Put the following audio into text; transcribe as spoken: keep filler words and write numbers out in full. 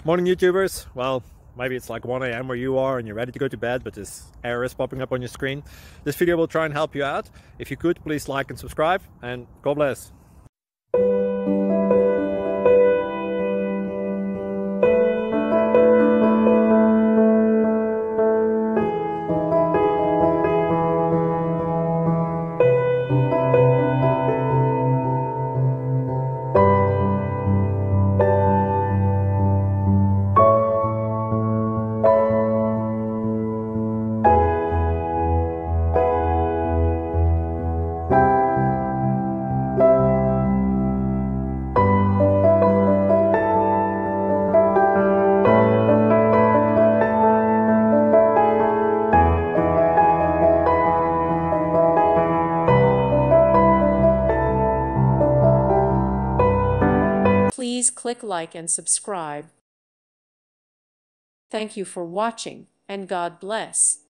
Morning YouTubers. Well, maybe it's like one A M where you are and you're ready to go to bed, but this error is popping up on your screen. This video will try and help you out. If you could, please like and subscribe, and God bless. Please click like and subscribe. Thank you for watching, and God bless.